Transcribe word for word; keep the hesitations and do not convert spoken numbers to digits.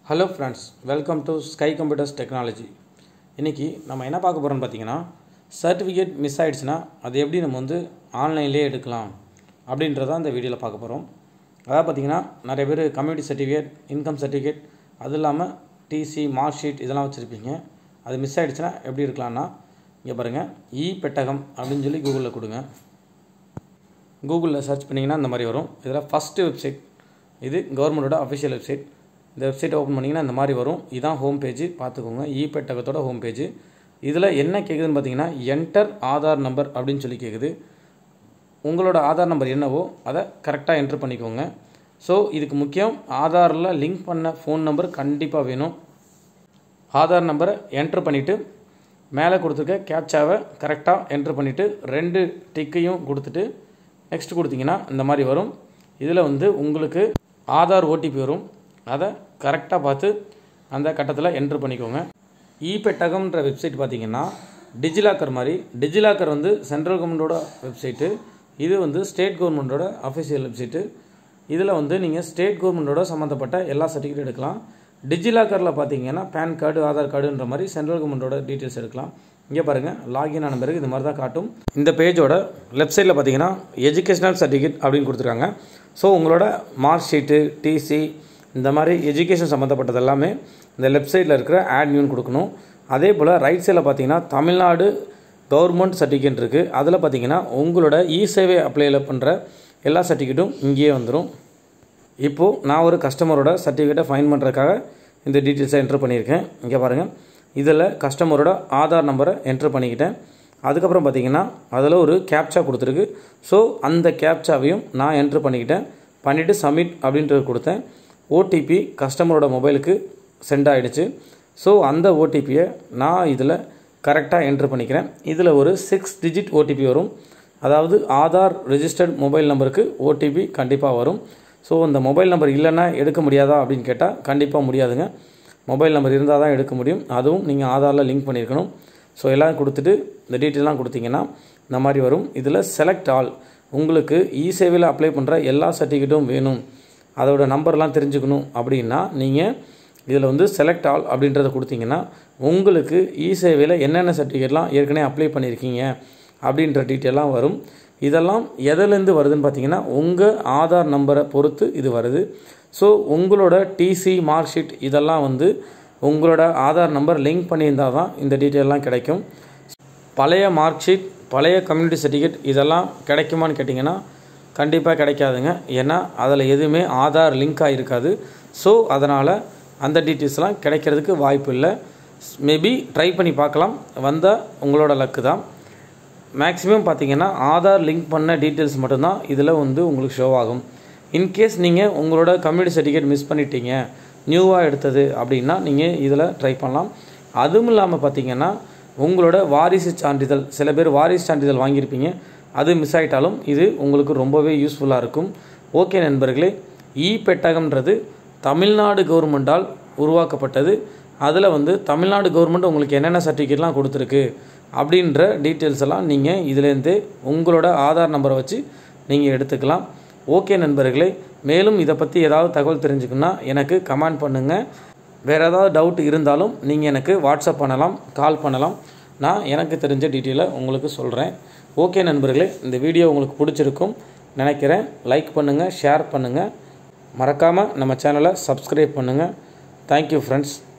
Hello friends, welcome to Sky Computers Technology. இன்னைக்கு நம்ம என்ன பார்க்க போறோம்னு பாத்தீங்கன்னா சர்டிபிகேட் மிஸ் ஆயிடுச்சுனா அது எப்படி நம்ம வந்து ஆன்லைன்லயே எடுக்கலாம் அப்படின்றத அந்த வீடியோல பார்க்க போறோம். அதாவது பாத்தீங்கன்னா நிறைய பேர் கம்யூனிட்டி சர்டிபிகேட், இன்கம் சர்டிபிகேட், அது இல்லாம டிசி, மார்க் ஷீட் இதெல்லாம் வச்சிருப்பீங்க. அது மிஸ் ஆயிடுச்சுனா எப்படி எடுக்கலாம்னா இங்க பாருங்க இ பெட்டகம் அப்படினு சொல்லி கூகுள்ல கொடுங்க. கூகுள்ல சர்ச் பண்ணீங்கன்னா இந்த மாதிரி வரும். இதல ஃபர்ஸ்ட் வெப்சைட் இது கவர்மெண்டோட ஆபீஷியல் வெப்சைட். இந்த வெப்சைட் ஓபன் பண்ணீங்கன்னா இந்த மாதிரி வரும். இதான் ஹோம் பேஜ் பாத்துக்கோங்க. இ பெட்டகத்தோட ஹோம் பேஜ். இதுல என்ன கேக்குதுன்னு பாத்தீங்கன்னா என்டர் ஆதார் நம்பர் அப்படினு சொல்லி கேக்குது. உங்களோட ஆதார் நம்பர் என்னவோ அத கரெக்ட்டா என்டர் பண்ணிக்கோங்க. சோ இதுக்கு முக்கியம் ஆதார்ல லிங்க் பண்ண ஃபோன் நம்பர் கண்டிப்பா வேணும். ஆதார் நம்பரை என்டர் பண்ணிட்டு மேலே கொடுத்திருக்க கேப்சாவை கரெக்ட்டா என்டர் பண்ணிட்டு ரெண்டு டிக்கையும் கொடுத்துட்டு நெக்ஸ்ட் கொடுத்தீங்கன்னா இந்த மாதிரி வரும். இதுல வந்து உங்களுக்கு ஆதார் ஓடிபி வரும். அத கரெக்ட்டா பார்த்து அந்த கட்டத்துல என்டர் பண்ணிக்கோங்க. இ பெட்டகம்ன்ற வெப்சைட் பாத்தீங்கன்னா டிஜிலாக்கர் மாதிரி. டிஜிலாக்கர் வந்து சென்ட்ரல் கவர்மெண்டோட வெப்சைட். இது வந்து ஸ்டேட் கவர்மெண்டோட ஆபீஷியல் வெப்சைட். இதுல வந்து நீங்க ஸ்டேட் கவர்மெண்டோட சம்பந்தப்பட்ட எல்லா சர்டிபிகேட் எடுக்கலாம். டிஜிலாக்கர்ல பாத்தீங்கன்னா பான் கார்டு, ஆதார் கார்டுன்ற மாதிரி சென்ட்ரல் கவர்மெண்டோட டீடைல்ஸ் எடுக்கலாம். இங்க பாருங்க லாகின் ஆன பிறகு இந்த மாதிரி தான் காட்டும். இந்த பேஜோட லெஃப்ட் சைடுல பாத்தீங்கன்னா எஜுகேஷனல் சர்டிபிகேட் அப்படினு கொடுத்திருக்காங்க. சோ உங்களோட மார்க் ஷீட், டிசி இந்த மாதிரி எஜுகேஷன் சம்பந்தப்பட்டது எல்லாமே இந்த லெஃப்ட் சைடுல இருக்கிற ஆட் நியூ கொடுக்கணும். அதே போல ரைட் சைடுல பாத்தீங்கன்னா தமிழ்நாடு கவர்மெண்ட் சர்டிபிகேட் இருக்கு. அதுல பாத்தீங்கன்னா உங்களோட இ சேவை அப்ளைல பண்ற எல்லா சர்டிபிகேட்டும் இங்கேயே வந்துரும். இப்போ நான் ஒரு கஸ்டமரோட சர்டிபிகேட்டை ஃபைண்ட் பண்றதுக்காக இந்த டீடைல்ஸை என்டர் பண்ணியிருக்கேன். இங்க பாருங்க இதுல கஸ்டமரோட ஆதார் நம்பரை என்டர் பண்ணிக்கிட்டேன். அதுக்கு அப்புறம் பாத்தீங்கன்னா அதுல ஒரு கேப்சா கொடுத்திருக்கு. சோ அந்த கேப்சாவையும் நான் என்டர் பண்ணிக்கிட்டேன். பண்ணிட்டு சப்மிட் அப்படின்றது கொடுத்தேன். ஓடிபி கஸ்டமரோட மொபைலுக்கு சென்ட் ஆயிடுச்சு. சோ அந்த ஓடிபியை நான் இதுல கரெக்ட்டா என்டர் பண்ணிக்கிறேன். இதுல ஒரு சிக்ஸ் டிஜிட் ஓடிபி வரும். அதாவது ஆதார் ரெஜிஸ்டர்ட் மொபைல் நம்பருக்கு ஓடிபி கண்டிப்பா வரும். சோ அந்த மொபைல் நம்பர் இல்லனா எடுக்க முடியாதா அப்படினு கேட்டா கண்டிப்பா முடியாதுங்க. மொபைல் நம்பர் இருந்தா தான் எடுக்க முடியும். அதுவும் நீங்க ஆதார்ல லிங்க் பண்ணிருக்கணும். சோ எல்லாம் கொடுத்துட்டு இந்த டீடைல்லாம் கொடுத்தீங்கன்னா இந்த மாதிரி வரும். இதுல செலக்ட் ஆல் உங்களுக்கு இ சேவையில அப்ளை பண்ற எல்லா சர்டிபிகேட்டும் வேணும். அதோட நம்பர்லாம் தெரிஞ்சுக்கணும் அப்படினா நீங்க இதுல வந்து செலக்ட் ஆல் அப்படின்றத கொடுத்தீங்கன்னா உங்களுக்கு இ சேவையில என்னென்ன சர்டிபிகேட்லாம் ஏற்கனவே அப்ளை பண்ணிருக்கீங்க அப்படின்ற டீடைல்லாம் வரும். இதெல்லாம் எதில இருந்து வருதுன்னு பாத்தீங்கன்னா உங்க ஆதார் நம்பரை பொறுத்து இது வருது. சோ உங்களோட டிசி, மார்க் ஷீட் இதெல்லாம் வந்து உங்களோட ஆதார் நம்பர் லிங்க் பண்ணியிருந்தா தான் இந்த டீடைல்லாம் கிடைக்கும். பழைய மார்க் ஷீட், பழைய கம்யூனிட்டி சர்டிபிகேட் இதெல்லாம் கிடைக்குமான்னு கேட்டிங்கன்னா கண்டிப்பா கிடைக்காதுங்க. ஏன்னா அதுல எதுவுமே ஆதார் லிங்க் ஆயிருக்காது. சோ அதனால அந்த டீடைல்ஸ்லாம் கிடைக்கிறதுக்கு வாய்ப்பு இல்ல. மேபி ட்ரை பண்ணி பார்க்கலாம். வந்தா உங்களோட லக் தான். மேக்ஸिमम பாத்தீங்கன்னா ஆதார் லிங்க் பண்ண டீடைல்ஸ் மட்டும் தான் இதுல வந்து உங்களுக்கு ஷோ ஆகும். இன் கேஸ் நீங்க உங்களோட கம்யூனிட்டி சர்டிபிகேட் மிஸ் பண்ணிட்டீங்க, நியூவா எடுத்தது அப்படினா நீங்க இதுல ட்ரை பண்ணலாம். அதுவும் இல்லாம பாத்தீங்கன்னா உங்களோட வாரிசு சான்றிதழ், சில பேர் வாரிசு சான்றிதழ் வாங்கியிருப்பீங்க, அது மிஸ் ஆயிட்டாலும் இது உங்களுக்கு ரொம்பவே யூஸ்ஃபுல்லா இருக்கும். ஓகே நண்பர்களே, இ பெட்டகம்ன்றது தமிழ்நாடு கவர்மெண்டால் உருவாக்கப்பட்டது. அதுல வந்து தமிழ்நாடு கவர்மெண்ட் உங்களுக்கு என்னென்ன சர்டிபிகேட்லாம் கொடுத்திருக்கு அப்படின்ற டீடைல்ஸ் எல்லாம் நீங்க இதில இருந்து உங்களோட ஆதார் நம்பரை வச்சு நீங்க எடுத்துக்கலாம். ஓகே நண்பர்களே, மேலும் இத பத்தி ஏதாவது தகவல் தெரிஞ்சுக்கணும்னா எனக்கு கமெண்ட் பண்ணுங்க. வேற ஏதாவது டவுட் இருந்தாலும் நீங்க எனக்கு வாட்ஸ்அப் பண்ணலாம், கால் பண்ணலாம். நான் எனக்கு தெரிஞ்ச டீடைலை உங்களுக்கு சொல்றேன். ஓகே நண்பர்களே, இந்த வீடியோ உங்களுக்கு பிடிச்சிருக்கும் நினைக்கிறேன். லைக் பண்ணுங்க, ஷேர் பண்ணுங்க. மறக்காம நம்ம சேனலை சப்ஸ்கிரைப் பண்ணுங்க. Thank you friends.